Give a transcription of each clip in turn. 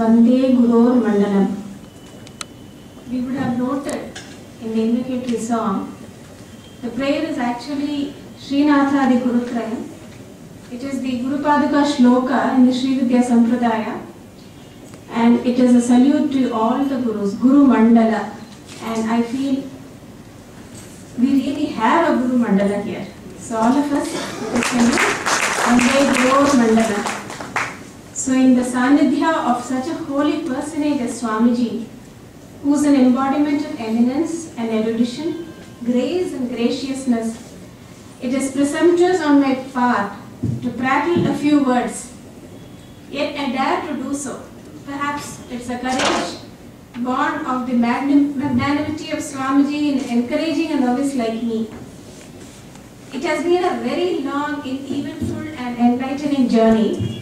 Vande Gurur Mandalam. We would have noted in the invocatory song, the prayer is actually Srinatha Adi Gurutrayam. It is the Guru Paduka Shloka in the Sri Vidya Sampradaya, and it is a salute to all the Gurus, Guru Mandala. And I feel we really have a Guru Mandala here. So all of us, let us salute Vande Gurur Mandala. So in the Sanidhya of such a holy personage as Swamiji, who is an embodiment of eminence and erudition, grace and graciousness, it is presumptuous on my part to prattle a few words, yet I dare to do so. Perhaps it's a courage born of the magnanimity of Swamiji in encouraging a novice like me. It has been a very long, eventful and enlightening journey,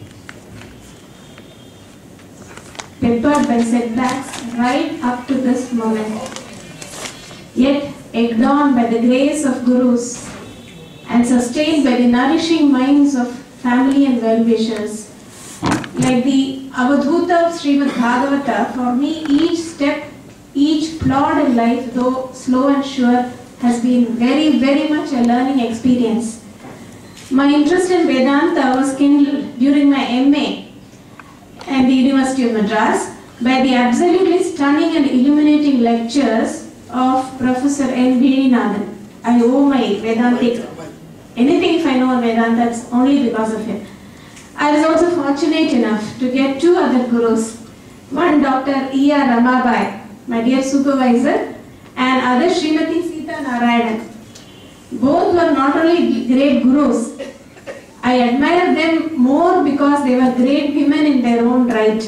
peppered by setbacks right up to this moment, yet egged on by the grace of Gurus and sustained by the nourishing minds of family and well-wishers. Like the Avadhuta of Srimad Bhagavata, for me each step, each plod in life, though slow and sure, has been very, very much a learning experience. My interest in Vedanta was kindled during my MA at the University of Madras by the absolutely stunning and illuminating lectures of Professor N. Veeninathan. I owe my Vedantic, anything if I know Vedanta, it's only because of him. I was also fortunate enough to get two other gurus, one Dr. E. R. Ramabai, my dear supervisor, and other Srimati Sita Narayanan. Both were not only great gurus, I admire them more because they were great women in their own right.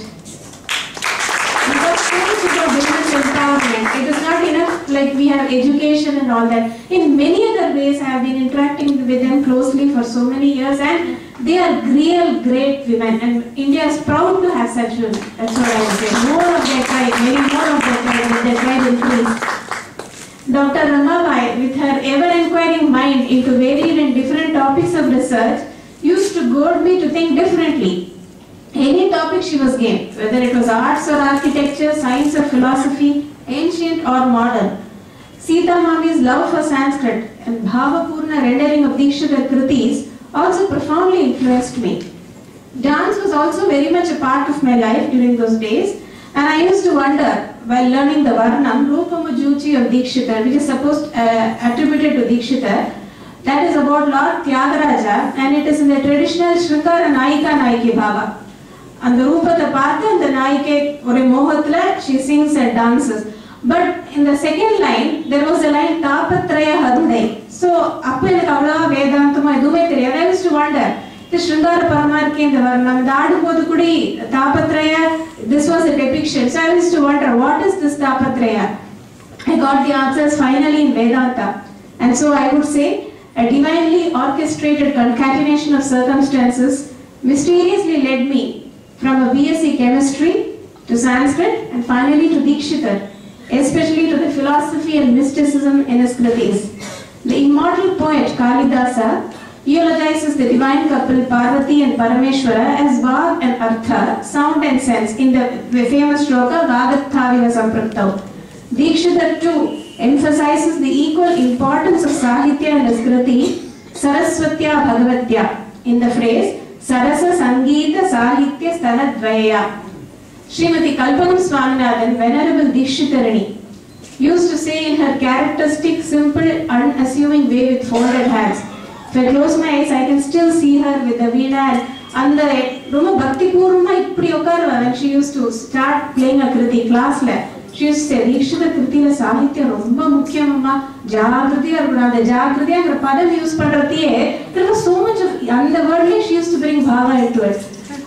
Because so much about women's empowerment. It is not enough like we have education and all that. In many other ways I have been interacting with them closely for so many years, and they are real great women, and India is proud to have such women. That's what I would say. More of their kind, many more of their kind, and their kind increase. Dr. Ramabai, with her ever-inquiring mind into varied and different topics of research, used to goad me to think differently. Any topic she was game, whether it was arts or architecture, science or philosophy, ancient or modern. Sita Mami's love for Sanskrit and Bhavapurna rendering of Dikshita Kritis also profoundly influenced me. Dance was also very much a part of my life during those days, and I used to wonder while learning the Varnam, Rupamujuchi of Dikshita, which is supposed attributed to Dikshita, that is about Lord Tyagaraja, and it is in the traditional Shringara Naika Naiki Bhava. And the Rupata Partha and the Naike Ore Mohatla, she sings and dances. But in the second line, there was a line Tapatraya Hadudai. So, Appa Kavla Vedantama Dumetri, I used to wonder, the Shringara Paramarki and the Varnam, the Adupodukudi, Tapatraya, this was a depiction. So I used to wonder, what is this Tapatraya? I got the answers finally in Vedanta. And so I would say, a divinely orchestrated concatenation of circumstances mysteriously led me from a BSc chemistry to Sanskrit and finally to Dikshita, especially to the philosophy and mysticism in his kritis. The immortal poet Kalidasa eulogizes the divine couple Parvati and Parameshwara as Vag and Artha, sound and sense, in the famous shloka Vagathaviva Sampraktau. Dikshita too emphasizes the equal importance of Sahitya and his kriti Saraswatya Bhagavatya in the phrase Sarasa Sangeeta Sahitya Stanadvaya. Srimati Kalpanam Swaminathan, Venerable Dikshitarini, used to say in her characteristic, simple, unassuming way with folded hands. If I close my eyes, I can still see her with the veena and the Roma Bhakti Purma Ipdi Okarva when she used to start playing a kriti class. She used to say, Dikshita Kritila Sahitya Romba Mukhyamma Jagriti or the Jagriti and Padam use Padratiye. There was so much of unworldly, she used to bring Bhava into it.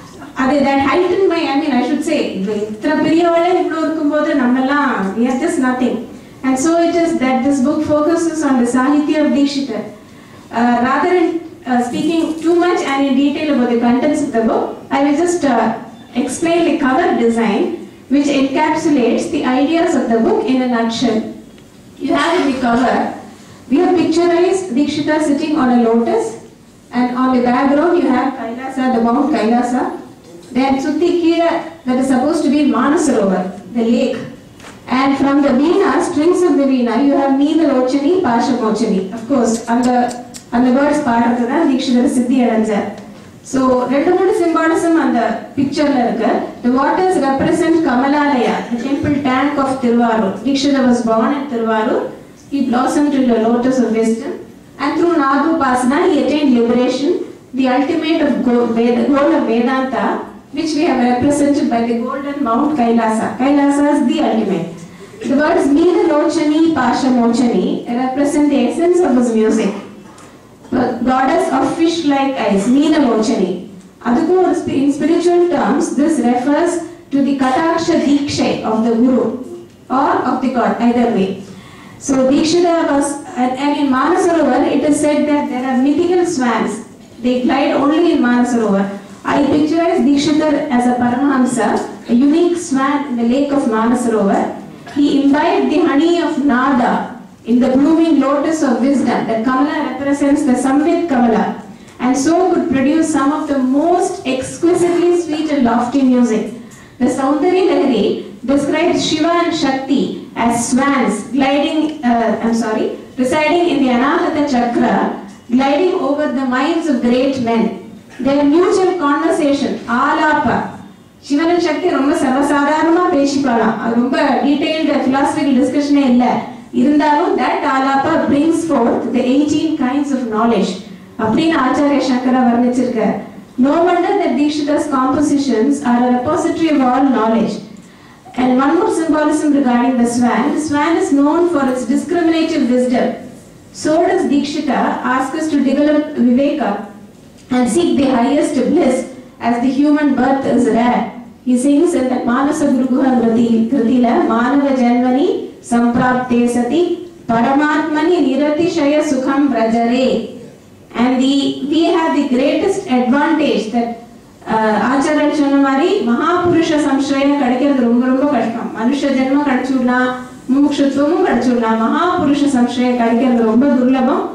That heightened my, I should say, we are just nothing. And so it is that this book focuses on the Sahitya of Dikshita. Rather than speaking too much and in detail about the contents of the book, I will just explain the cover design which encapsulates the ideas of the book in a nutshell. You have in the cover, we have picturized Dikshita sitting on a lotus, and on the background you have Kailasa, the Mount Kailasa. Then Sutti that is supposed to be Manasarovar, the lake. And from the veena, strings of the veena, you have Needalochani, Pashamochani. Of course, on the words part of the Dikshidhara Siddhi Adanjar. So, two symbolism on the picture. The waters represent Kamalalaya, the temple tank of Tiruvarur. Dikshidhara was born in Tiruvarur. He blossomed into a lotus of wisdom. And through Nagupasana, he attained liberation, the ultimate goal of Vedanta, which we have represented by the golden Mount Kailasa. Kailasa is the ultimate. The words Needalochani, Pashamochani represent the essence of his music. The goddess of fish-like eyes, Needalochani. In spiritual terms, this refers to the Kataksha Diksha of the Guru or of the God, either way. So Dikshidhara was, and in Manasarovar it is said that there are mythical swans. They glide only in Manasarovar. I picturize Dikshidhara as a Paramahamsa, a unique swan in the lake of Manasarovar. He imbibed the honey of Nada in the blooming lotus of wisdom. The Kamala represents the Samvit Kamala, and so could produce some of the most exquisitely sweet and lofty music. The Saundari Lahari describes Shiva and Shakti as swans residing in the Anahata Chakra, gliding over the minds of great men. Their mutual conversation, Alapa. Shiva and Shakti romba sarvasadharama peshipalam. Romba detailed philosophical discussion illa. Irundalum that Alapa brings forth the 18 kinds of knowledge. Aprina Acharya Shankara varnichirukar. No wonder that Dikshidhara's compositions are a repository of all knowledge. And one more symbolism regarding the swan. The swan is known for its discriminative wisdom. So does Dikshita ask us to develop viveka and seek the highest bliss, as the human birth is rare. He sings in that Manasa Guruguha Kritila, Manava Janmani Samprapte Sati Paramatmani Niratishaya Sukham Vrajare. And we have the greatest advantage that Acharya Chanamari Mahapurusha Samshraya Kadikir Rumba Kashtam. Manusha Janma Kadchudna, Mumukshutvamu Kadchudna, Mahapurusha Samshraya Kadikir Rumba Durlabam.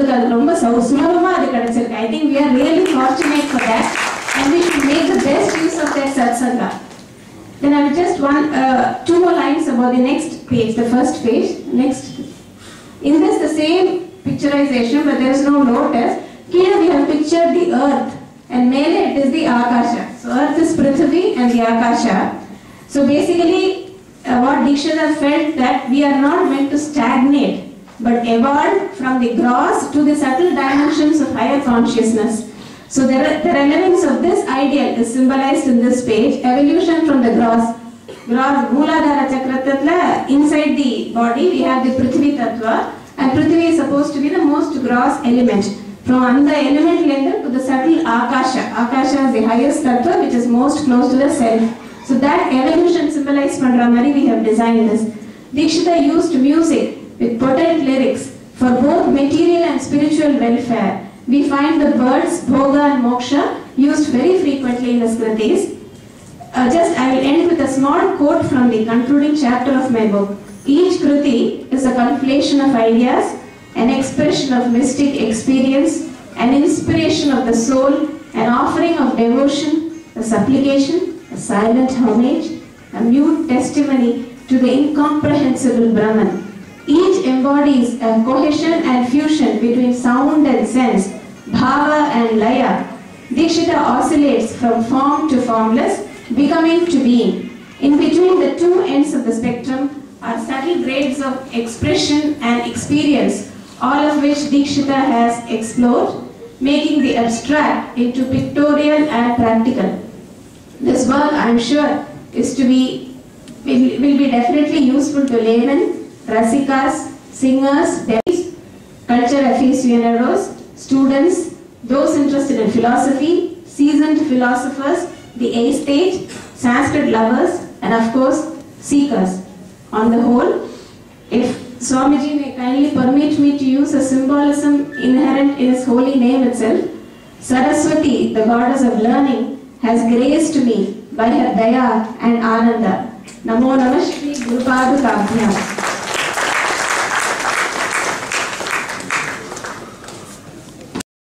I think we are really fortunate for that, and we should make the best use of that satsanga. Then I will just two more lines about the next page, the first page. Next. In this, the same picturization, but there is no lotus. Here we have pictured the earth, and mele it is the Akasha. So earth is Prithvi and the Akasha. So basically, what Dikshidhara felt that we are not meant to stagnate, but evolve from the gross to the subtle dimensions of higher consciousness. So the elements of this ideal is symbolized in this page. Evolution from the gross. Mooladhara Chakra, inside the body we have the Prithvi Tattva, and Prithvi is supposed to be the most gross element. From the element level to the subtle Akasha. Akasha is the highest Tattva which is most close to the self. So that evolution symbolized Pandramari we have designed this. Dikshidhara used music with potent lyrics for both material and spiritual welfare. We find the words Bhoga and Moksha used very frequently in the Skritis. I will end with a small quote from the concluding chapter of my book. Each Kriti is a conflation of ideas, an expression of mystic experience, an inspiration of the soul, an offering of devotion, a supplication, a silent homage, a mute testimony to the incomprehensible Brahman. Each embodies a cohesion and fusion between sound and sense, bhava and laya. Dikshita oscillates from form to formless, becoming to being. In between the two ends of the spectrum are subtle grades of expression and experience, all of which Dikshita has explored, making the abstract into pictorial and practical. This work, I am sure, will be definitely useful to laymen, Rasikas, singers, devotees, culture aficionados, students, those interested in philosophy, seasoned philosophers, the aesthete, Sanskrit lovers, and of course, seekers. On the whole, if Swamiji may kindly permit me to use a symbolism inherent in his holy name itself, Saraswati, the goddess of learning, has graced me by her daya and ananda. Namo Namah Shri Gurupadu Kabhyam.